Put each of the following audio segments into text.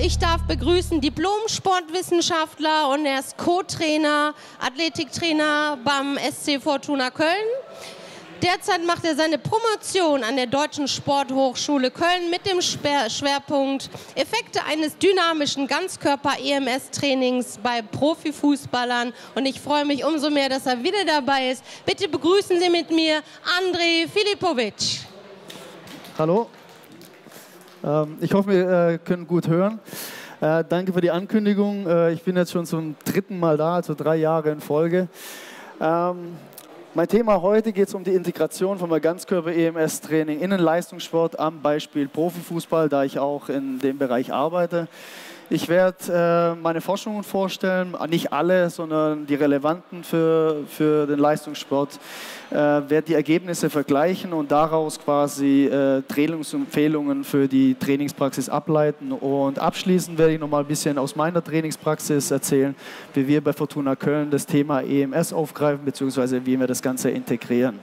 Ich darf begrüßen Diplom-Sportwissenschaftler und er ist Co-Trainer, Athletiktrainer beim SC Fortuna Köln. Derzeit macht er seine Promotion an der Deutschen Sporthochschule Köln mit dem Schwerpunkt Effekte eines dynamischen Ganzkörper-EMS-Trainings bei Profifußballern. Und ich freue mich umso mehr, dass er wieder dabei ist. Bitte begrüßen Sie mit mir Andrej Filipovic. Hallo. Ich hoffe, wir können gut hören. Danke für die Ankündigung. Ich bin jetzt schon zum 3. Mal da, also 3 Jahre in Folge. Mein Thema heute geht es um die Integration von Ganzkörper-EMS-Training in den Leistungssport am Beispiel Profifußball, da ich auch in dem Bereich arbeite. Ich werde meine Forschungen vorstellen, nicht alle, sondern die relevanten für den Leistungssport. Werde die Ergebnisse vergleichen und daraus quasi Trainingsempfehlungen für die Trainingspraxis ableiten. Und abschließend werde ich noch mal ein bisschen aus meiner Trainingspraxis erzählen, wie wir bei Fortuna Köln das Thema EMS aufgreifen, beziehungsweise wie wir das Ganze integrieren.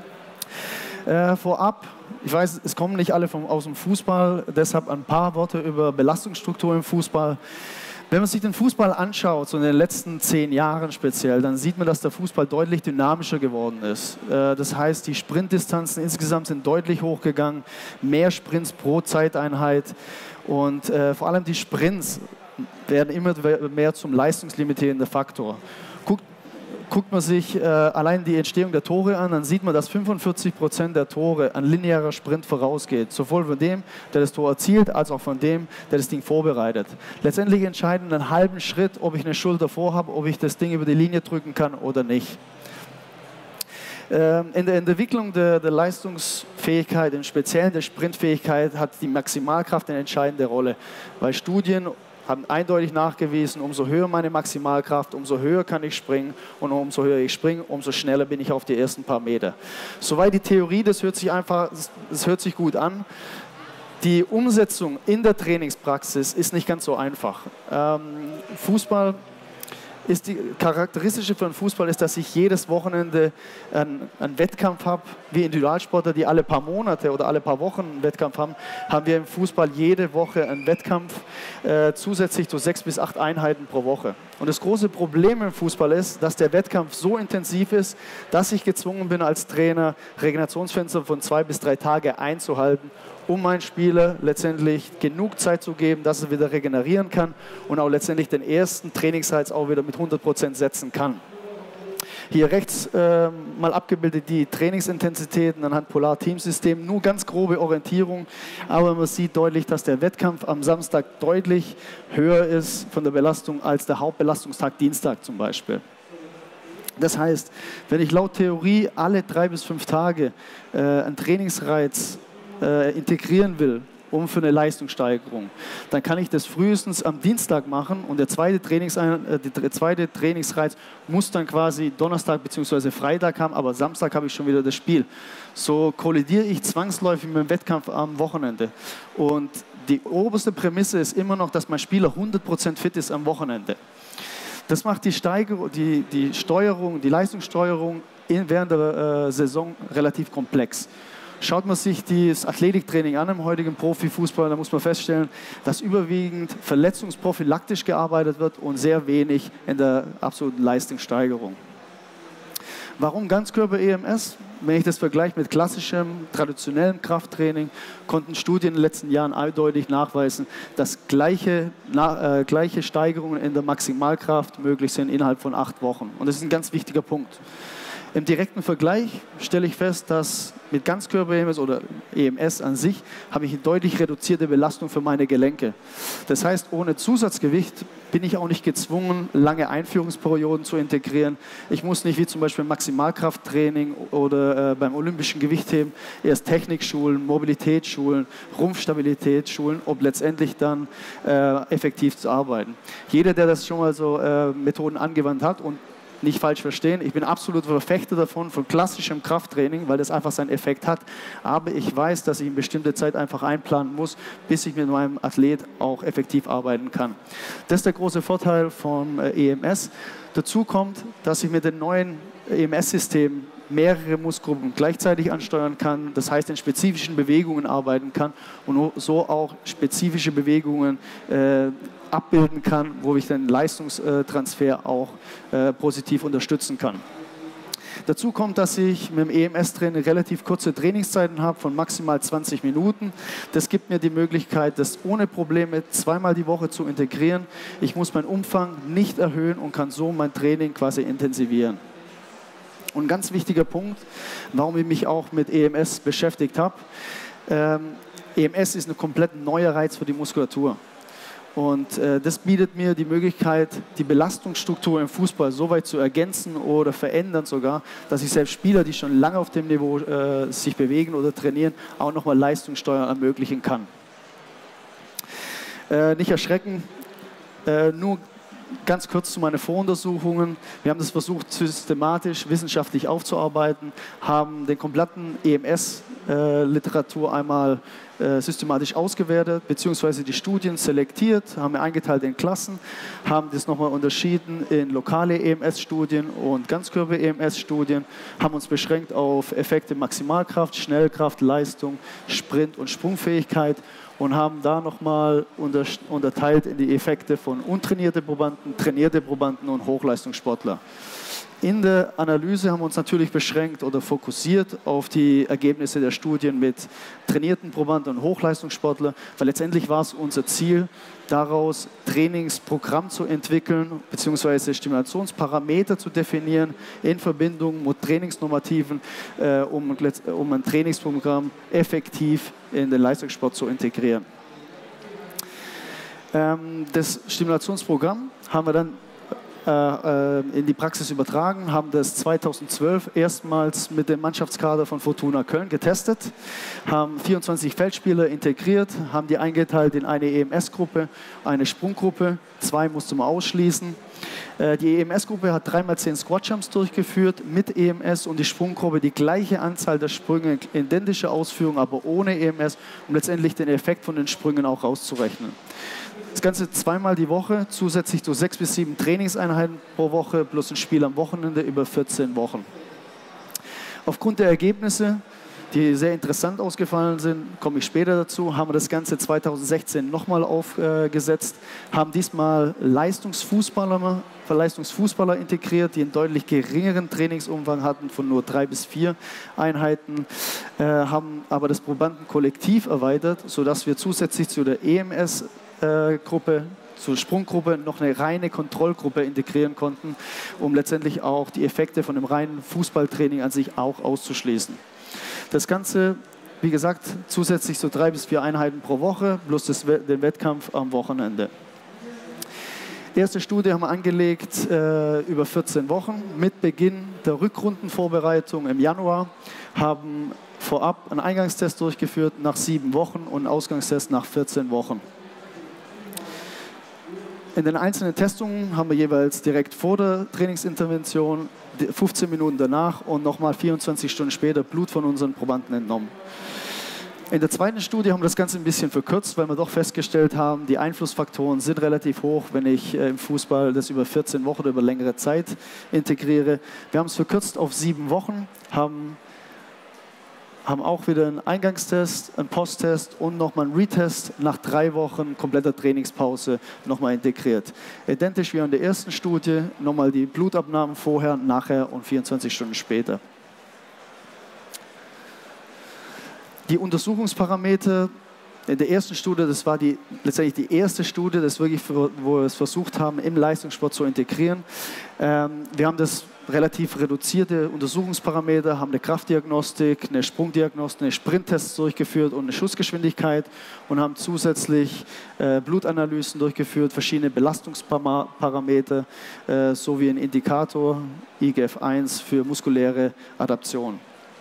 Vorab, ich weiß, es kommen nicht alle aus dem Fußball, deshalb ein paar Worte über Belastungsstruktur im Fußball. Wenn man sich den Fußball anschaut, so in den letzten 10 Jahren speziell, dann sieht man, dass der Fußball deutlich dynamischer geworden ist. Das heißt, die Sprintdistanzen insgesamt sind deutlich hochgegangen, mehr Sprints pro Zeiteinheit und vor allem die Sprints werden immer mehr zum leistungslimitierenden Faktor. Guckt man sich allein die Entstehung der Tore an, dann sieht man, dass 45% der Tore an linearer Sprint vorausgeht. Sowohl von dem, der das Tor erzielt, als auch von dem, der das Ding vorbereitet. Letztendlich entscheiden einen halben Schritt, ob ich eine Schulter vorhabe, ob ich das Ding über die Linie drücken kann oder nicht. In der Entwicklung der Leistungsfähigkeit, im Speziellen der Sprintfähigkeit, hat die Maximalkraft eine entscheidende Rolle, weil Studien haben eindeutig nachgewiesen, umso höher meine Maximalkraft, umso höher kann ich springen und umso höher ich springe, umso schneller bin ich auf die ersten paar Meter. Soweit die Theorie, das hört sich gut an. Die Umsetzung in der Trainingspraxis ist nicht ganz so einfach. Die Charakteristische für einen Fußball ist, dass ich jedes Wochenende einen Wettkampf habe. Wie Individualsportler, die alle paar Monate oder alle paar Wochen einen Wettkampf haben, haben wir im Fußball jede Woche einen Wettkampf, zusätzlich zu 6 bis 8 Einheiten pro Woche. Und das große Problem im Fußball ist, dass der Wettkampf so intensiv ist, dass ich gezwungen bin, als Trainer Regenerationsfenster von 2 bis 3 Tage einzuhalten, um meinen Spieler letztendlich genug Zeit zu geben, dass er wieder regenerieren kann und auch letztendlich den ersten Trainingsreiz auch wieder mit 100% setzen kann. Hier rechts mal abgebildet die Trainingsintensitäten anhand Polar-Team-System, nur ganz grobe Orientierung, aber man sieht deutlich, dass der Wettkampf am Samstag deutlich höher ist von der Belastung als der Hauptbelastungstag Dienstag zum Beispiel. Das heißt, wenn ich laut Theorie alle 3 bis 5 Tage einen Trainingsreiz integrieren will, für eine Leistungssteigerung, dann kann ich das frühestens am Dienstag machen und der zweite Trainingsreiz muss dann quasi Donnerstag bzw. Freitag haben, aber Samstag habe ich schon wieder das Spiel. So kollidiere ich zwangsläufig mit dem Wettkampf am Wochenende. Und die oberste Prämisse ist immer noch, dass mein Spieler 100% fit ist am Wochenende. Das macht die Steuerung, die Leistungssteuerung während der Saison relativ komplex. Schaut man sich das Athletiktraining an im heutigen Profifußball, da muss man feststellen, dass überwiegend verletzungsprophylaktisch gearbeitet wird und sehr wenig in der absoluten Leistungssteigerung. Warum Ganzkörper-EMS? Wenn ich das vergleiche mit klassischem, traditionellem Krafttraining, konnten Studien in den letzten Jahren eindeutig nachweisen, dass gleiche Steigerungen in der Maximalkraft möglich sind innerhalb von 8 Wochen. Und das ist ein ganz wichtiger Punkt. Im direkten Vergleich stelle ich fest, dass mit Ganzkörper-EMS oder EMS an sich habe ich eine deutlich reduzierte Belastung für meine Gelenke. Das heißt, ohne Zusatzgewicht bin ich auch nicht gezwungen, lange Einführungsperioden zu integrieren. Ich muss nicht wie zum Beispiel Maximalkrafttraining oder beim olympischen Gewichtheben erst Technik schulen, Mobilität schulen, Rumpfstabilität schulen, um letztendlich dann effektiv zu arbeiten. Jeder, der das schon mal so Methoden angewandt hat und nicht falsch verstehen, ich bin absolut Verfechter davon, von klassischem Krafttraining, weil das einfach seinen Effekt hat. Aber ich weiß, dass ich eine bestimmte Zeit einfach einplanen muss, bis ich mit meinem Athlet auch effektiv arbeiten kann. Das ist der große Vorteil vom EMS. Dazu kommt, dass ich mit den neuen EMS-Systemen mehrere Muskelgruppen gleichzeitig ansteuern kann, das heißt in spezifischen Bewegungen arbeiten kann und so auch spezifische Bewegungen abbilden kann, wo ich den Leistungstransfer auch positiv unterstützen kann. Dazu kommt, dass ich mit dem EMS-Training relativ kurze Trainingszeiten habe von maximal 20 Minuten. Das gibt mir die Möglichkeit, das ohne Probleme zweimal die Woche zu integrieren. Ich muss meinen Umfang nicht erhöhen und kann so mein Training quasi intensivieren. Und ein ganz wichtiger Punkt, warum ich mich auch mit EMS beschäftigt habe. EMS ist ein komplett neuer Reiz für die Muskulatur. Und das bietet mir die Möglichkeit, die Belastungsstruktur im Fußball so weit zu ergänzen oder verändern sogar, dass ich selbst Spieler, die schon lange auf dem Niveau sich bewegen oder trainieren, auch nochmal Leistungssteuern ermöglichen kann. Nicht erschrecken, nur ganz kurz zu meinen Voruntersuchungen. Wir haben das versucht, systematisch, wissenschaftlich aufzuarbeiten, haben den kompletten EMS-Literatur einmal systematisch ausgewertet, beziehungsweise die Studien selektiert, haben wir eingeteilt in Klassen, haben das nochmal unterschieden in lokale EMS-Studien und Ganzkörper-EMS-Studien, haben uns beschränkt auf Effekte Maximalkraft, Schnellkraft, Leistung, Sprint und Sprungfähigkeit und haben da nochmal unterteilt in die Effekte von untrainierte Probanden, trainierte Probanden und Hochleistungssportler. In der Analyse haben wir uns natürlich beschränkt oder fokussiert auf die Ergebnisse der Studien mit trainierten Probanden und Hochleistungssportler, weil letztendlich war es unser Ziel, daraus Trainingsprogramm zu entwickeln bzw. Stimulationsparameter zu definieren in Verbindung mit Trainingsnormativen, um ein Trainingsprogramm effektiv in den Leistungssport zu integrieren. Das Stimulationsprogramm haben wir dann in die Praxis übertragen, haben das 2012 erstmals mit dem Mannschaftskader von Fortuna Köln getestet, haben 24 Feldspieler integriert, haben die eingeteilt in eine EMS-Gruppe, eine Sprunggruppe, 2 musste man ausschließen. Die EMS-Gruppe hat 3x10 Squat-Jumps durchgeführt mit EMS und die Sprunggruppe die gleiche Anzahl der Sprünge, identische Ausführung, aber ohne EMS, um letztendlich den Effekt von den Sprüngen auch rauszurechnen. Das Ganze zweimal die Woche, zusätzlich zu 6 bis 7 Trainingseinheiten pro Woche plus ein Spiel am Wochenende über 14 Wochen. Aufgrund der Ergebnisse, die sehr interessant ausgefallen sind, komme ich später dazu, haben wir das Ganze 2016 nochmal aufgesetzt, haben diesmal Leistungsfußballer integriert, die einen deutlich geringeren Trainingsumfang hatten von nur 3 bis 4 Einheiten, haben aber das Probandenkollektiv erweitert, sodass wir zusätzlich zu der EMS-Gruppe, zur Sprunggruppe noch eine reine Kontrollgruppe integrieren konnten, um letztendlich auch die Effekte von dem reinen Fußballtraining an sich auch auszuschließen. Das Ganze, wie gesagt, zusätzlich so 3 bis 4 Einheiten pro Woche plus den Wettkampf am Wochenende. Die erste Studie haben wir angelegt über 14 Wochen mit Beginn der Rückrundenvorbereitung im Januar, haben vorab einen Eingangstest durchgeführt nach 7 Wochen und einen Ausgangstest nach 14 Wochen. In den einzelnen Testungen haben wir jeweils direkt vor der Trainingsintervention, 15 Minuten danach und nochmal 24 Stunden später Blut von unseren Probanden entnommen. In der zweiten Studie haben wir das Ganze ein bisschen verkürzt, weil wir doch festgestellt haben, die Einflussfaktoren sind relativ hoch, wenn ich im Fußball das über 14 Wochen oder über längere Zeit integriere. Wir haben es verkürzt auf 7 Wochen, haben auch wieder einen Eingangstest, einen Posttest und nochmal einen Retest nach 3 Wochen kompletter Trainingspause nochmal integriert. Identisch wie in der ersten Studie, nochmal die Blutabnahmen vorher, nachher und 24 Stunden später. Die Untersuchungsparameter in der ersten Studie, das war letztendlich die erste Studie, wo wir es versucht haben, im Leistungssport zu integrieren. Wir haben das relativ reduzierte Untersuchungsparameter, haben eine Kraftdiagnostik, eine Sprungdiagnostik, eine Sprinttests durchgeführt und eine Schussgeschwindigkeit und haben zusätzlich Blutanalysen durchgeführt, verschiedene Belastungsparameter sowie einen Indikator IGF-1 für muskuläre Adaption.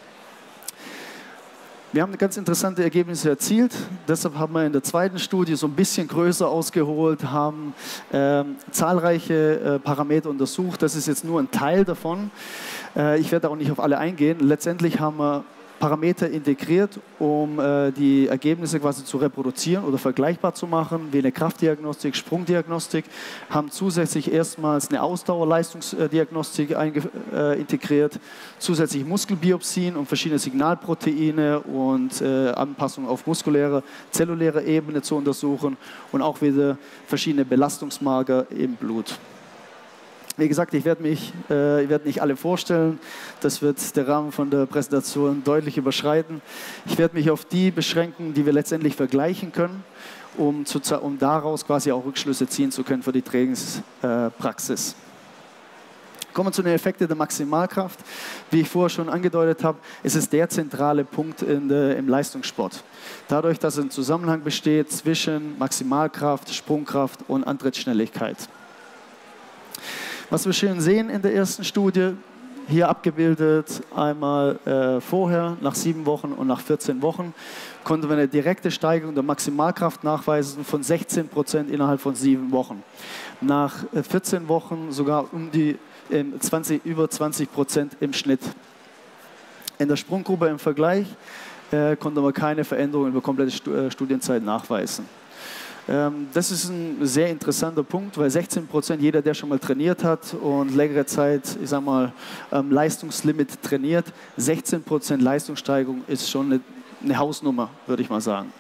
Wir haben ganz interessante Ergebnisse erzielt, deshalb haben wir in der zweiten Studie so ein bisschen größer ausgeholt, haben zahlreiche Parameter untersucht. Das ist jetzt nur ein Teil davon. Ich werde auch nicht auf alle eingehen. Letztendlich haben wir Parameter integriert, um die Ergebnisse quasi zu reproduzieren oder vergleichbar zu machen, wie eine Kraftdiagnostik, Sprungdiagnostik, haben zusätzlich erstmals eine Ausdauerleistungsdiagnostik integriert, zusätzlich Muskelbiopsien und verschiedene Signalproteine und Anpassungen auf muskulärer, zellulärer Ebene zu untersuchen und auch wieder verschiedene Belastungsmarker im Blut. Wie gesagt, ich werde nicht alle vorstellen, das wird der Rahmen von der Präsentation deutlich überschreiten. Ich werde mich auf die beschränken, die wir letztendlich vergleichen können, um daraus quasi auch Rückschlüsse ziehen zu können für die Trainingspraxis. Kommen wir zu den Effekten der Maximalkraft. Wie ich vorher schon angedeutet habe, ist es der zentrale Punkt im Leistungssport. Dadurch, dass ein Zusammenhang besteht zwischen Maximalkraft, Sprungkraft und Antrittsschnelligkeit. Was wir schön sehen in der ersten Studie, hier abgebildet, einmal vorher, nach 7 Wochen und nach 14 Wochen, konnten wir eine direkte Steigerung der Maximalkraft nachweisen von 16% innerhalb von 7 Wochen. Nach 14 Wochen sogar über 20% im Schnitt. In der Sprunggruppe im Vergleich konnte man keine Veränderung über komplette Studienzeit nachweisen. Das ist ein sehr interessanter Punkt, weil 16%, jeder, der schon mal trainiert hat und längere Zeit, ich sag mal, Leistungslimit trainiert, 16% Leistungssteigerung ist schon eine Hausnummer, würde ich mal sagen.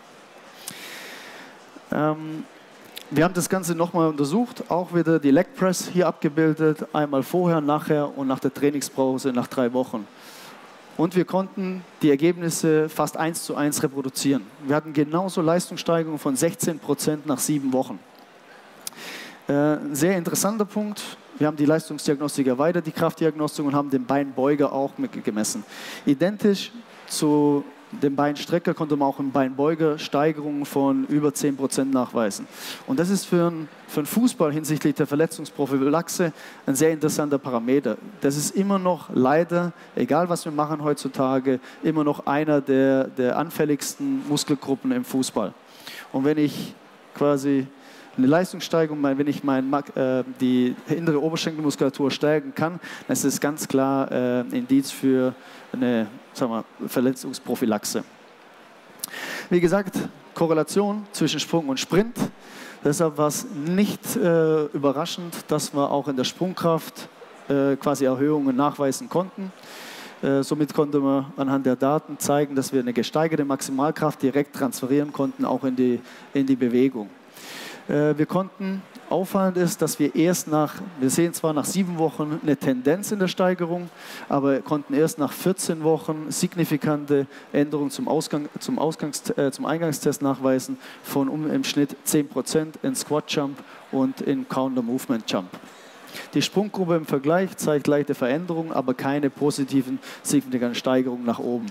Wir haben das Ganze nochmal untersucht, auch wieder die Leg Press hier abgebildet, einmal vorher, nachher und nach der Trainingspause nach 3 Wochen. Und wir konnten die Ergebnisse fast 1:1 reproduzieren. Wir hatten genauso Leistungssteigerung von 16% nach 7 Wochen. Ein sehr interessanter Punkt. Wir haben die Leistungsdiagnostik erweitert, die Kraftdiagnostik, und haben den Beinbeuger auch mitgemessen. Identisch zu dem Beinstrecker konnte man auch im Beinbeuger Steigerungen von über 10% nachweisen. Und das ist für einen Fußball hinsichtlich der Verletzungsprophylaxe ein sehr interessanter Parameter. Das ist immer noch leider, egal was wir machen heutzutage, immer noch einer der anfälligsten Muskelgruppen im Fußball. Und wenn ich quasi eine Leistungssteigerung, wenn ich die hintere Oberschenkelmuskulatur stärken kann, dann ist es ganz klar ein Indiz für eine, sagen wir, Verletzungsprophylaxe. Wie gesagt, Korrelation zwischen Sprung und Sprint. Deshalb war es nicht überraschend, dass wir auch in der Sprungkraft quasi Erhöhungen nachweisen konnten. Somit konnte man anhand der Daten zeigen, dass wir eine gesteigerte Maximalkraft direkt transferieren konnten, auch in die Bewegung. Wir konnten, auffallend ist, dass wir wir sehen zwar nach 7 Wochen eine Tendenz in der Steigerung, aber konnten erst nach 14 Wochen signifikante Änderungen zum Eingangstest nachweisen von im Schnitt 10% in Squat Jump und in Counter Movement Jump. Die Sprunggruppe im Vergleich zeigt leichte Veränderungen, aber keine positiven signifikanten Steigerungen nach oben.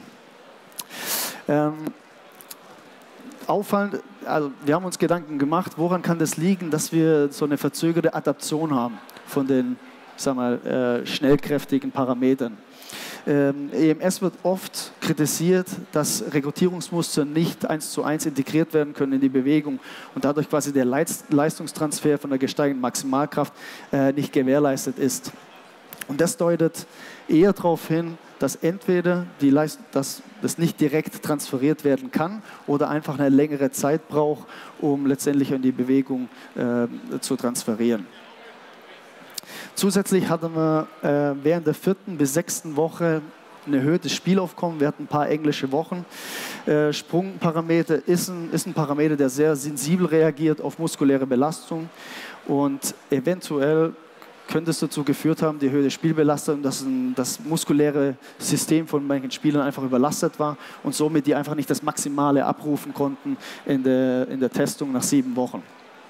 Auffallend, also wir haben uns Gedanken gemacht, woran kann das liegen, dass wir so eine verzögerte Adaption haben von den, sagen wir, schnellkräftigen Parametern. EMS wird oft kritisiert, dass Rekrutierungsmuster nicht 1:1 integriert werden können in die Bewegung und dadurch quasi der Leistungstransfer von der gesteigerten Maximalkraft nicht gewährleistet ist. Und das deutet eher darauf hin, dass entweder dass das nicht direkt transferiert werden kann oder einfach eine längere Zeit braucht, um letztendlich in die Bewegung zu transferieren. Zusätzlich hatten wir während der 4. bis 6. Woche ein erhöhtes Spielaufkommen. Wir hatten ein paar englische Wochen. Sprungparameter ist ein Parameter, der sehr sensibel reagiert auf muskuläre Belastung und eventuell könnte es dazu geführt haben, die erhöhte Spielbelastung, dass das muskuläre System von manchen Spielern einfach überlastet war und somit die einfach nicht das Maximale abrufen konnten in der Testung nach 7 Wochen.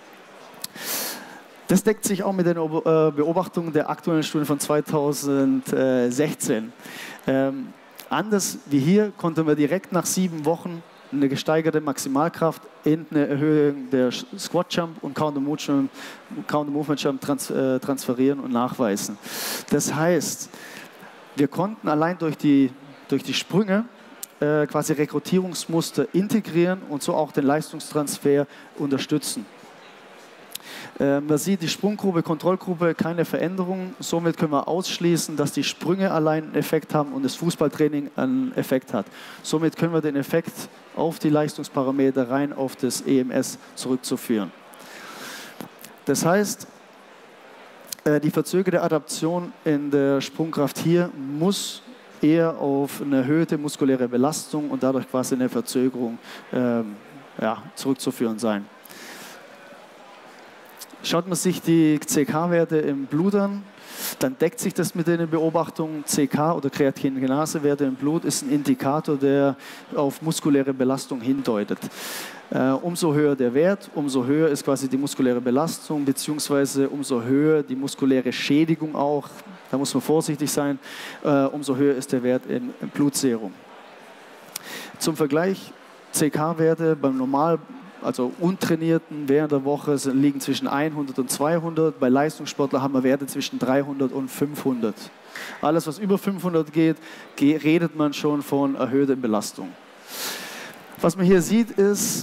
Das deckt sich auch mit den Beobachtungen der aktuellen Studie von 2016. Anders wie hier konnten wir direkt nach 7 Wochen eine gesteigerte Maximalkraft in eine Erhöhung der Squat Jump und Counter Movement Jump transferieren und nachweisen. Das heißt, wir konnten allein durch die Sprünge quasi Rekrutierungsmuster integrieren und so auch den Leistungstransfer unterstützen. Man sieht die Sprunggruppe, Kontrollgruppe, keine Veränderung. Somit können wir ausschließen, dass die Sprünge allein einen Effekt haben und das Fußballtraining einen Effekt hat. Somit können wir den Effekt auf die Leistungsparameter rein auf das EMS zurückzuführen. Das heißt, die verzögerte Adaption in der Sprungkraft hier muss eher auf eine erhöhte muskuläre Belastung und dadurch quasi eine Verzögerung zurückzuführen sein. Schaut man sich die CK-Werte im Blut an, dann deckt sich das mit den Beobachtungen. CK oder Kreatinkinase-Werte im Blut ist ein Indikator, der auf muskuläre Belastung hindeutet. Umso höher der Wert, umso höher ist quasi die muskuläre Belastung, beziehungsweise umso höher die muskuläre Schädigung auch. Da muss man vorsichtig sein, umso höher ist der Wert im Blutserum. Zum Vergleich, CK-Werte beim also Untrainierten während der Woche liegen zwischen 100 und 200. Bei Leistungssportlern haben wir Werte zwischen 300 und 500. Alles, was über 500 geht, redet man schon von erhöhter Belastung. Was man hier sieht, ist,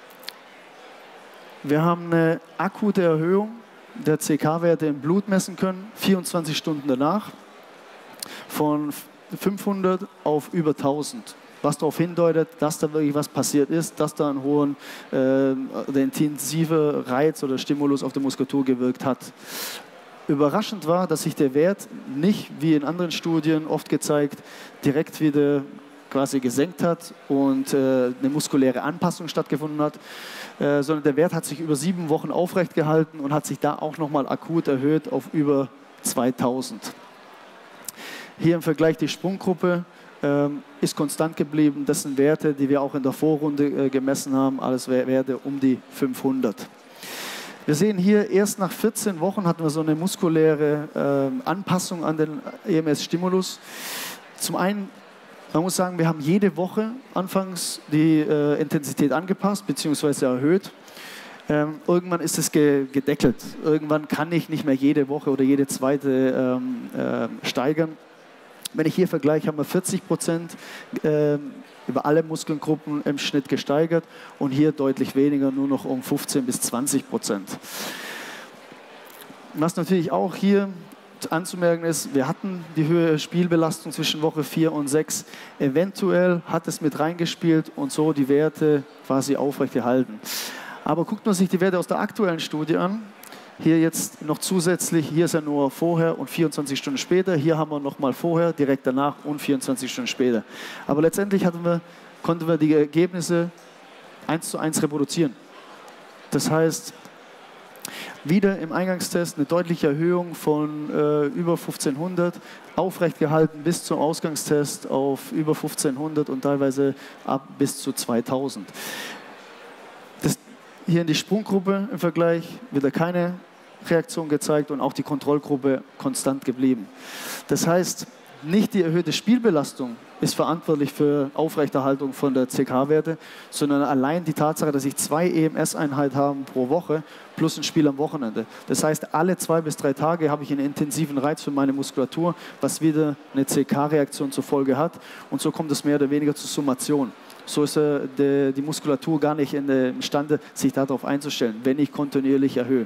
wir haben eine akute Erhöhung der CK-Werte im Blut messen können, 24 Stunden danach, von 500 auf über 1000. Was darauf hindeutet, dass da wirklich was passiert ist, dass da ein hoher, intensiver Reiz oder Stimulus auf die Muskulatur gewirkt hat. Überraschend war, dass sich der Wert nicht, wie in anderen Studien oft gezeigt, direkt wieder quasi gesenkt hat und eine muskuläre Anpassung stattgefunden hat, sondern der Wert hat sich über 7 Wochen aufrecht gehalten und hat sich da auch nochmal akut erhöht auf über 2000. Hier im Vergleich die Sprunggruppe ist konstant geblieben. Das sind Werte, die wir auch in der Vorrunde gemessen haben, alles Werte um die 500. Wir sehen hier, erst nach 14 Wochen hatten wir so eine muskuläre Anpassung an den EMS-Stimulus. Zum einen, man muss sagen, wir haben jede Woche anfangs die Intensität angepasst bzw. erhöht. Irgendwann ist es gedeckelt. Irgendwann kann ich nicht mehr jede Woche oder jede zweite steigern. Wenn ich hier vergleiche, haben wir 40% über alle Muskelgruppen im Schnitt gesteigert und hier deutlich weniger, nur noch um 15 bis 20%. Was natürlich auch hier anzumerken ist, wir hatten die höhere Spielbelastung zwischen Woche 4 und 6. Eventuell hat es mit reingespielt und so die Werte quasi aufrechterhalten. Aber guckt man sich die Werte aus der aktuellen Studie an, hier jetzt noch zusätzlich, hier ist ja nur vorher und 24 Stunden später, hier haben wir nochmal vorher, direkt danach und 24 Stunden später. Aber letztendlich konnten wir die Ergebnisse 1:1 reproduzieren. Das heißt, wieder im Eingangstest eine deutliche Erhöhung von über 1500, aufrecht gehalten bis zum Ausgangstest auf über 1500 und teilweise ab bis zu 2000. Hier in die Sprunggruppe im Vergleich wieder keine Reaktion gezeigt und auch die Kontrollgruppe konstant geblieben. Das heißt, nicht die erhöhte Spielbelastung ist verantwortlich für Aufrechterhaltung von der CK-Werte, sondern allein die Tatsache, dass ich 2 EMS-Einheiten habe pro Woche plus ein Spiel am Wochenende. Das heißt, alle 2 bis 3 Tage habe ich einen intensiven Reiz für meine Muskulatur, was wieder eine CK-Reaktion zur Folge hat. Und so kommt es mehr oder weniger zur Summation. So ist die Muskulatur gar nicht imstande, sich darauf einzustellen, wenn ich kontinuierlich erhöhe.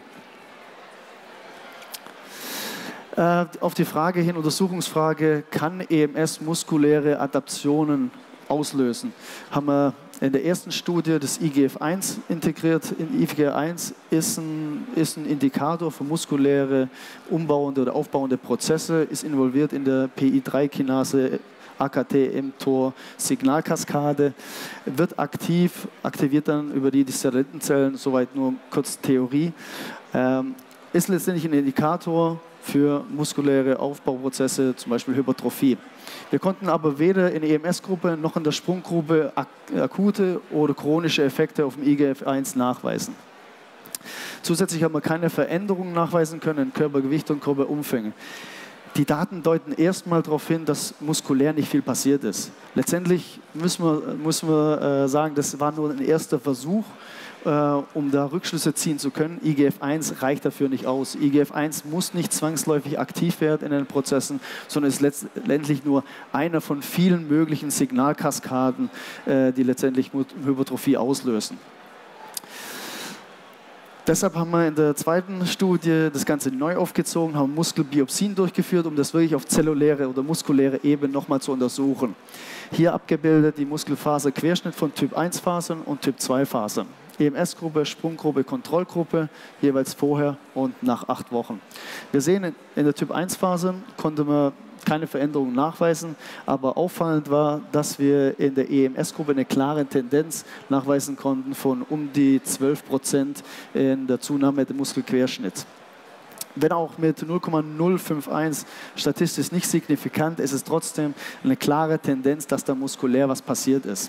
Auf die Frage hin, Untersuchungsfrage, kann EMS muskuläre Adaptionen auslösen? Haben wir in der ersten Studie das IGF-1 integriert. IGF-1 ist ein Indikator für muskuläre umbauende oder aufbauende Prozesse, ist involviert in der PI3-Kinase, AKT-mTOR Signalkaskade, wird aktiviert dann über die Satellitenzellen, soweit nur kurz Theorie, ist letztendlich ein Indikator für muskuläre Aufbauprozesse, zum Beispiel Hypertrophie. Wir konnten aber weder in der EMS-Gruppe noch in der Sprunggruppe akute oder chronische Effekte auf dem IGF-1 nachweisen. Zusätzlich haben wir keine Veränderungen nachweisen können in Körpergewicht und Körperumfänge. Die Daten deuten erstmal darauf hin, dass muskulär nicht viel passiert ist. Letztendlich müssen wir sagen, das war nur ein erster Versuch, um da Rückschlüsse ziehen zu können. IGF-1 reicht dafür nicht aus. IGF-1 muss nicht zwangsläufig aktiv werden in den Prozessen, sondern ist letztendlich nur einer von vielen möglichen Signalkaskaden, die letztendlich Hypertrophie auslösen. Deshalb haben wir in der zweiten Studie das Ganze neu aufgezogen, haben Muskelbiopsien durchgeführt, um das wirklich auf zelluläre oder muskuläre Ebene nochmal zu untersuchen. Hier abgebildet die Muskelfaserquerschnitt von Typ 1 Fasern und Typ 2 Fasern. EMS-Gruppe, Sprunggruppe, Kontrollgruppe, jeweils vorher und nach 8 Wochen. Wir sehen, in der Typ 1 Fasern konnte man keine Veränderungen nachweisen, aber auffallend war, dass wir in der EMS-Gruppe eine klare Tendenz nachweisen konnten von um die 12% in der Zunahme des Muskelquerschnitts. Wenn auch mit 0,051 statistisch nicht signifikant, ist es trotzdem eine klare Tendenz, dass da muskulär was passiert ist.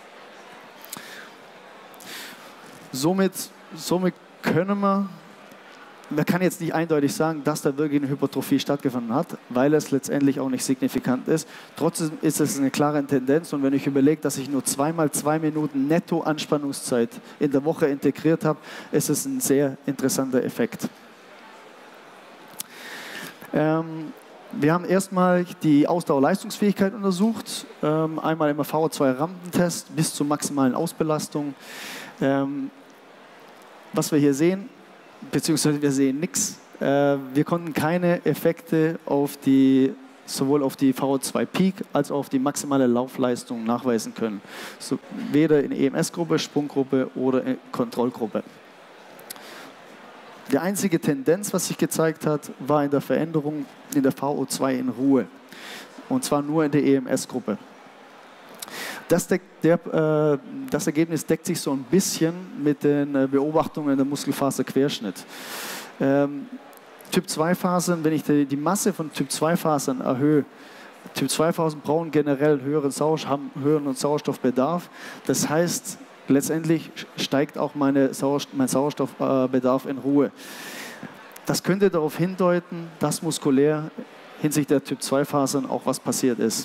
Somit können man kann jetzt nicht eindeutig sagen, dass da wirklich eine Hypertrophie stattgefunden hat, weil es letztendlich auch nicht signifikant ist. Trotzdem ist es eine klare Tendenz und wenn ich überlege, dass ich nur 2 Minuten Netto-Anspannungszeit in der Woche integriert habe, ist es ein sehr interessanter Effekt. Wir haben erstmal die Ausdauerleistungsfähigkeit untersucht, einmal im VO2-Rampentest bis zur maximalen Ausbelastung. Was wir hier sehen, beziehungsweise wir sehen nichts. Wir konnten keine Effekte sowohl auf die VO2-Peak als auch auf die maximale Laufleistung nachweisen können. So, weder in EMS-Gruppe, Sprunggruppe oder in Kontrollgruppe. Die einzige Tendenz, was sich gezeigt hat, war in der Veränderung in der VO2 in Ruhe. Und zwar nur in der EMS-Gruppe. Das Ergebnis deckt sich so ein bisschen mit den Beobachtungen der Muskelfaserquerschnitt. Typ 2 Fasern, wenn ich die Masse von Typ 2 Fasern erhöhe, Typ 2 Fasern brauchen generell haben höheren Sauerstoffbedarf. Das heißt, letztendlich steigt auch mein Sauerstoffbedarf in Ruhe. Das könnte darauf hindeuten, dass muskulär hinsichtlich der Typ 2 Fasern auch was passiert ist.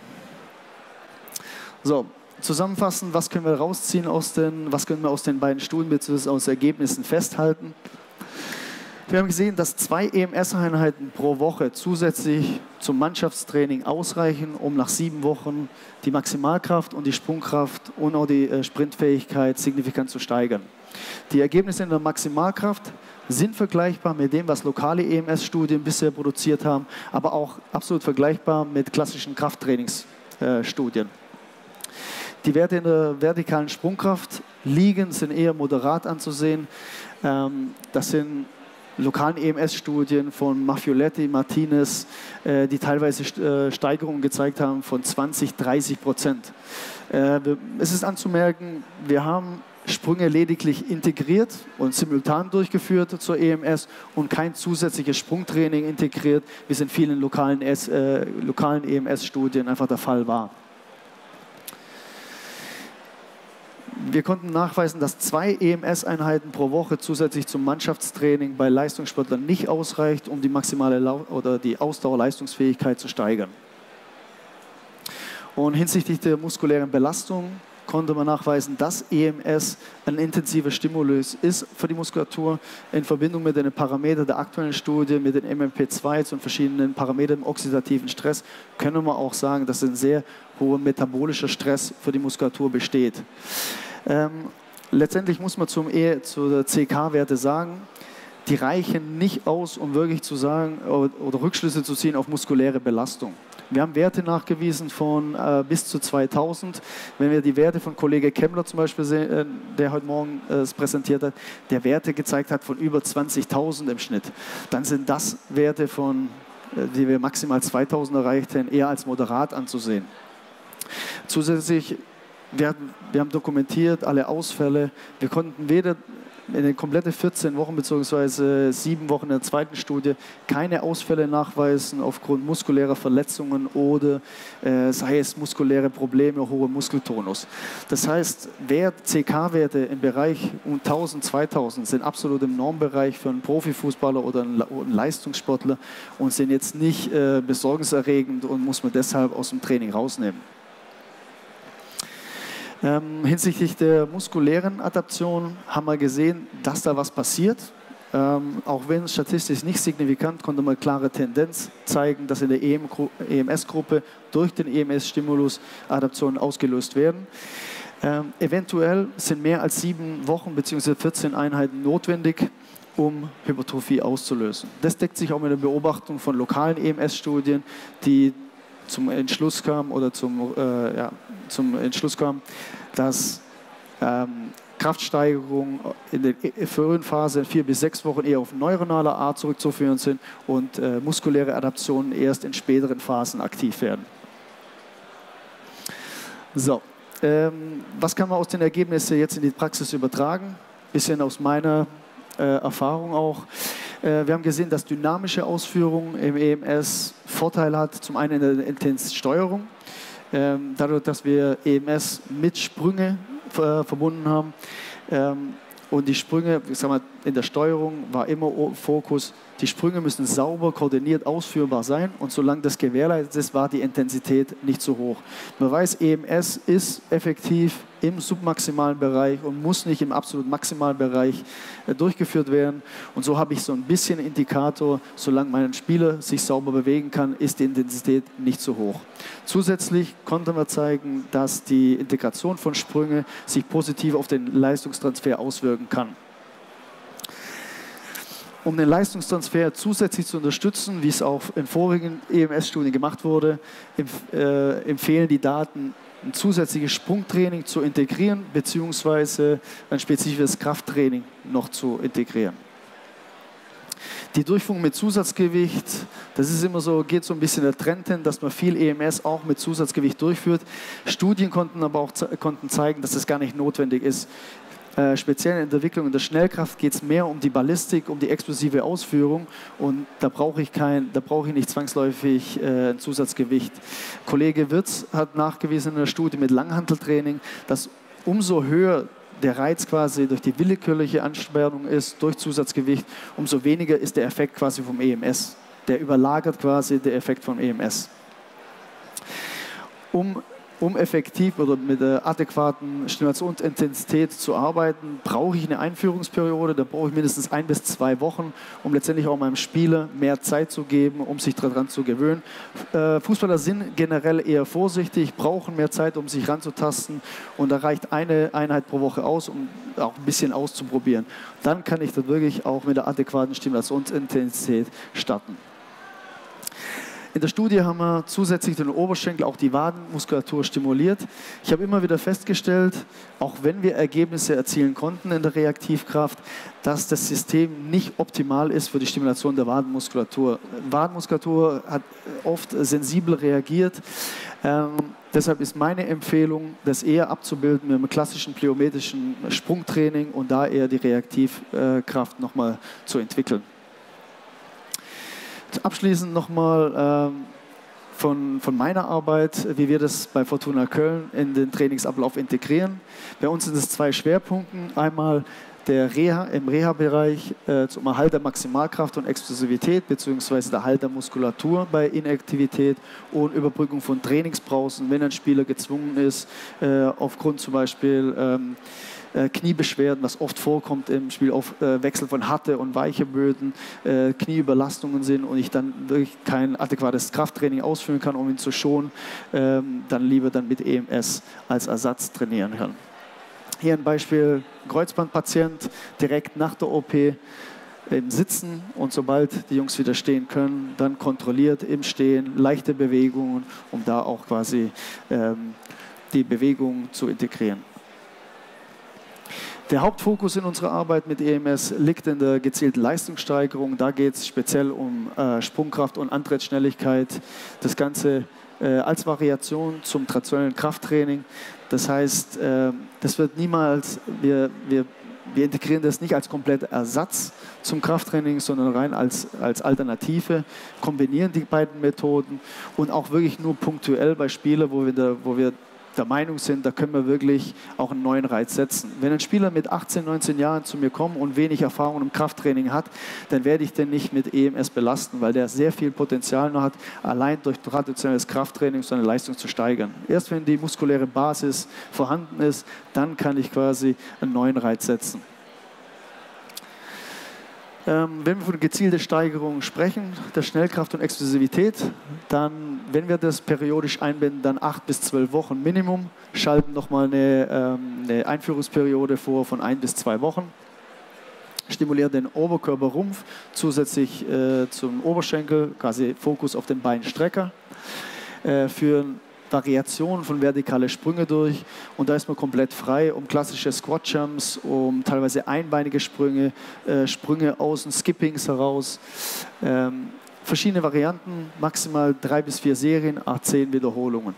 So, zusammenfassend, was können wir rausziehen was können wir aus den beiden Studien bzw. aus Ergebnissen festhalten? Wir haben gesehen, dass 2 EMS-Einheiten pro Woche zusätzlich zum Mannschaftstraining ausreichen, um nach 7 Wochen die Maximalkraft und die Sprungkraft und auch die Sprintfähigkeit signifikant zu steigern. Die Ergebnisse in der Maximalkraft sind vergleichbar mit dem, was lokale EMS-Studien bisher produziert haben, aber auch absolut vergleichbar mit klassischen Krafttrainingsstudien. Die Werte in der vertikalen Sprungkraft sind eher moderat anzusehen. Das sind lokalen EMS-Studien von Maffioletti, Martinez, die teilweise Steigerungen gezeigt haben von 20–30%. Es ist anzumerken, wir haben Sprünge lediglich integriert und simultan durchgeführt zur EMS und kein zusätzliches Sprungtraining integriert, wie es in vielen lokalen EMS-Studien einfach der Fall war. Wir konnten nachweisen, dass 2 EMS-Einheiten pro Woche zusätzlich zum Mannschaftstraining bei Leistungssportlern nicht ausreicht, um die maximale die Ausdauerleistungsfähigkeit zu steigern. Und hinsichtlich der muskulären Belastung konnte man nachweisen, dass EMS ein intensiver Stimulus ist für die Muskulatur. In Verbindung mit den Parametern der aktuellen Studie, mit den MMP2 und verschiedenen Parametern im oxidativen Stress, können wir auch sagen, dass ein sehr hoher metabolischer Stress für die Muskulatur besteht. Letztendlich muss man zu der CK-Werte sagen, die reichen nicht aus, um wirklich zu sagen oder Rückschlüsse zu ziehen auf muskuläre Belastung. Wir haben Werte nachgewiesen von bis zu 2000. Wenn wir die Werte von Kollege Kemmler zum Beispiel sehen, der heute Morgen es präsentiert hat, der Werte gezeigt hat von über 20.000 im Schnitt, dann sind das Werte, die wir maximal 2000 erreicht haben, eher als moderat anzusehen. Zusätzlich, wir haben dokumentiert alle Ausfälle. Wir konnten weder in den kompletten 14 Wochen bzw. 7 Wochen in der zweiten Studie keine Ausfälle nachweisen aufgrund muskulärer Verletzungen oder sei es muskuläre Probleme, hoher Muskeltonus. Das heißt, CK-Werte im Bereich 1000, 2000 sind absolut im Normbereich für einen Profifußballer oder einen Leistungssportler und sind jetzt nicht besorgniserregend und muss man deshalb aus dem Training rausnehmen. Hinsichtlich der muskulären Adaption haben wir gesehen, dass da was passiert. Auch wenn statistisch nicht signifikant, konnte man klare Tendenz zeigen, dass in der EMS-Gruppe durch den EMS-Stimulus Adaptionen ausgelöst werden. Eventuell sind mehr als 7 Wochen bzw. 14 Einheiten notwendig, um Hypertrophie auszulösen. Das deckt sich auch mit der Beobachtung von lokalen EMS-Studien, die zum Entschluss kamen dass Kraftsteigerungen in der frühen Phase 4 bis 6 Wochen eher auf neuronaler Art zurückzuführen sind und muskuläre Adaptionen erst in späteren Phasen aktiv werden. So, was kann man aus den Ergebnissen jetzt in die Praxis übertragen? Bisschen aus meiner Erfahrung auch. Wir haben gesehen, dass dynamische Ausführung im EMS Vorteil hat, zum einen in der Intenssteuerung, dadurch, dass wir EMS mit Sprünge verbunden haben. Und die Sprünge, ich sag mal, in der Steuerung war immer Fokus, die Sprünge müssen sauber, koordiniert ausführbar sein und solange das gewährleistet ist, war die Intensität nicht so hoch. Man weiß, EMS ist effektiv im submaximalen Bereich und muss nicht im absolut maximalen Bereich durchgeführt werden. Und so habe ich so ein bisschen Indikator, solange mein Spieler sich sauber bewegen kann, ist die Intensität nicht so hoch. Zusätzlich konnten wir zeigen, dass die Integration von Sprüngen sich positiv auf den Leistungstransfer auswirken kann. Um den Leistungstransfer zusätzlich zu unterstützen, wie es auch in vorigen EMS-Studien gemacht wurde, empfehlen die Daten, ein zusätzliches Sprungtraining zu integrieren, beziehungsweise ein spezifisches Krafttraining noch zu integrieren. Die Durchführung mit Zusatzgewicht, das ist immer so, geht so ein bisschen der Trend hin, dass man viel EMS auch mit Zusatzgewicht durchführt. Studien konnten aber auch zeigen, dass das gar nicht notwendig ist. Speziell in der Entwicklung der Schnellkraft geht es mehr um die Ballistik, um die explosive Ausführung und da brauche ich nicht zwangsläufig ein Zusatzgewicht. Kollege Wirtz hat nachgewiesen in einer Studie mit Langhanteltraining, dass umso höher der Reiz quasi durch die willkürliche Anspannung ist, durch Zusatzgewicht, umso weniger ist der Effekt quasi vom EMS. Der überlagert quasi den Effekt vom EMS. Um effektiv oder mit der adäquaten Stimulationsintensität zu arbeiten, brauche ich eine Einführungsperiode, da brauche ich mindestens 1 bis 2 Wochen, um letztendlich auch meinem Spieler mehr Zeit zu geben, um sich daran zu gewöhnen. Fußballer sind generell eher vorsichtig, brauchen mehr Zeit, um sich ranzutasten und da reicht eine Einheit pro Woche aus, um auch ein bisschen auszuprobieren. Dann kann ich da wirklich auch mit der adäquaten Stimulationsintensität starten. In der Studie haben wir zusätzlich den Oberschenkel, auch die Wadenmuskulatur stimuliert. Ich habe immer wieder festgestellt, auch wenn wir Ergebnisse erzielen konnten in der Reaktivkraft, dass das System nicht optimal ist für die Stimulation der Wadenmuskulatur. Wadenmuskulatur hat oft sensibel reagiert. Deshalb ist meine Empfehlung, das eher abzubilden mit einem klassischen plyometrischen Sprungtraining und da eher die Reaktivkraft nochmal zu entwickeln. Abschließend nochmal von meiner Arbeit, wie wir das bei Fortuna Köln in den Trainingsablauf integrieren. Bei uns sind es 2 Schwerpunkte. Einmal im Reha-Bereich zum Erhalt der Maximalkraft und Explosivität bzw. der Erhalt der Muskulatur bei Inaktivität und Überbrückung von Trainingspausen, wenn ein Spieler gezwungen ist, aufgrund zum Beispiel Kniebeschwerden, was oft vorkommt im Spiel, auf Wechsel von harte und weiche Böden, Knieüberlastungen sind und ich dann wirklich kein adäquates Krafttraining ausführen kann, um ihn zu schonen, dann lieber mit EMS als Ersatz trainieren kann. Hier ein Beispiel, Kreuzbandpatient, direkt nach der OP im Sitzen und sobald die Jungs wieder stehen können, dann kontrolliert im Stehen, leichte Bewegungen, um da auch quasi die Bewegung zu integrieren. Der Hauptfokus in unserer Arbeit mit EMS liegt in der gezielten Leistungssteigerung. Da geht es speziell um Sprungkraft und Antrittsschnelligkeit. Das Ganze als Variation zum traditionellen Krafttraining. Das heißt, das wird niemals, wir integrieren das nicht als kompletter Ersatz zum Krafttraining, sondern rein als Alternative, kombinieren die beiden Methoden und auch wirklich nur punktuell bei Spielern, wo wir der Meinung sind, da können wir wirklich auch einen neuen Reiz setzen. Wenn ein Spieler mit 18, 19 Jahren zu mir kommt und wenig Erfahrung im Krafttraining hat, dann werde ich den nicht mit EMS belasten, weil der sehr viel Potenzial noch hat, allein durch traditionelles Krafttraining seine Leistung zu steigern. Erst wenn die muskuläre Basis vorhanden ist, dann kann ich quasi einen neuen Reiz setzen. Wenn wir von gezielter Steigerung sprechen, der Schnellkraft und Explosivität, dann, wenn wir das periodisch einbinden, dann 8 bis 12 Wochen Minimum, schalten nochmal eine Einführungsperiode vor von 1 bis 2 Wochen, stimulieren den Oberkörperrumpf zusätzlich zum Oberschenkel, quasi Fokus auf den Beinstrecker, führen Variationen von vertikale Sprünge durch und da ist man komplett frei, um klassische Squat-Jumps, um teilweise einbeinige Sprünge, Sprünge außen, Skippings heraus. Verschiedene Varianten, maximal 3 bis 4 Serien, 10 Wiederholungen.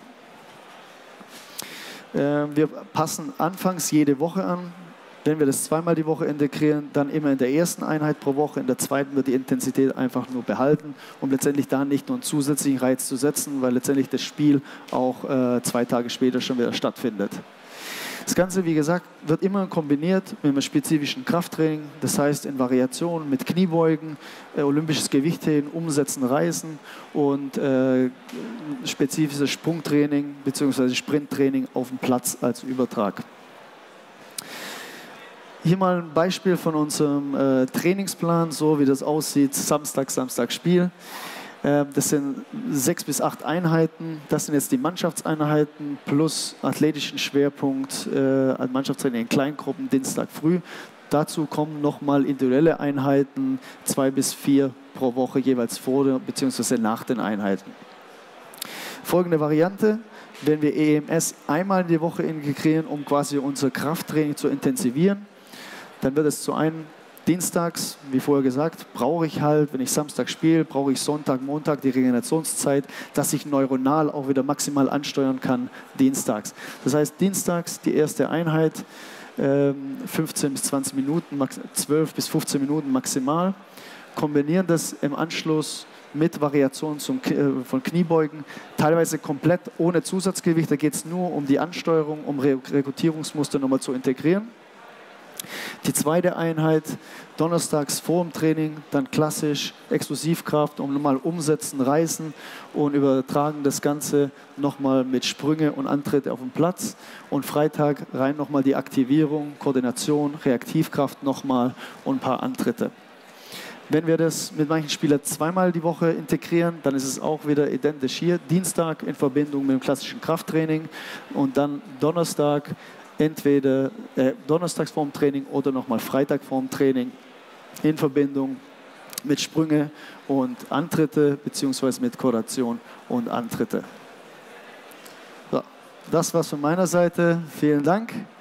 Wir passen anfangs jede Woche an. Wenn wir das zweimal die Woche integrieren, dann immer in der ersten Einheit pro Woche, in der zweiten wird die Intensität einfach nur behalten, um letztendlich da nicht nur einen zusätzlichen Reiz zu setzen, weil letztendlich das Spiel auch 2 Tage später schon wieder stattfindet. Das Ganze, wie gesagt, wird immer kombiniert mit einem spezifischen Krafttraining, das heißt in Variationen mit Kniebeugen, olympisches Gewichtheben, Umsetzen, Reißen und spezifisches Sprungtraining bzw. Sprinttraining auf dem Platz als Übertrag. Hier mal ein Beispiel von unserem Trainingsplan, so wie das aussieht, Samstag Spiel. Das sind 6 bis 8 Einheiten, das sind jetzt die Mannschaftseinheiten plus athletischen Schwerpunkt, Mannschaftstraining in Kleingruppen, Dienstag früh. Dazu kommen nochmal individuelle Einheiten, 2 bis 4 pro Woche jeweils vor bzw. nach den Einheiten. Folgende Variante. Wenn wir EMS einmal in die Woche integrieren, um quasi unser Krafttraining zu intensivieren, dann wird es zu einem dienstags, wie vorher gesagt, brauche ich halt, wenn ich Samstag spiele, brauche ich Sonntag, Montag die Regenerationszeit, dass ich neuronal auch wieder maximal ansteuern kann, dienstags. Das heißt, dienstags die erste Einheit, 15 bis 20 Minuten, 12 bis 15 Minuten maximal, kombinieren das im Anschluss mit Variationen von Kniebeugen, teilweise komplett ohne Zusatzgewicht, da geht es nur um die Ansteuerung, um Rekrutierungsmuster nochmal zu integrieren. Die zweite Einheit, donnerstags vor dem Training, dann klassisch Explosivkraft, um nochmal umsetzen, reißen und übertragen das Ganze nochmal mit Sprünge und Antritte auf den Platz. Und Freitag rein nochmal die Aktivierung, Koordination, Reaktivkraft nochmal und ein paar Antritte. Wenn wir das mit manchen Spielern zweimal die Woche integrieren, dann ist es auch wieder identisch hier. Dienstag in Verbindung mit dem klassischen Krafttraining und dann Donnerstag entweder donnerstags vorm Training oder nochmal Freitag vorm Training in Verbindung mit Sprünge und Antritte beziehungsweise mit Koordination und Antritte. So, das war's von meiner Seite. Vielen Dank.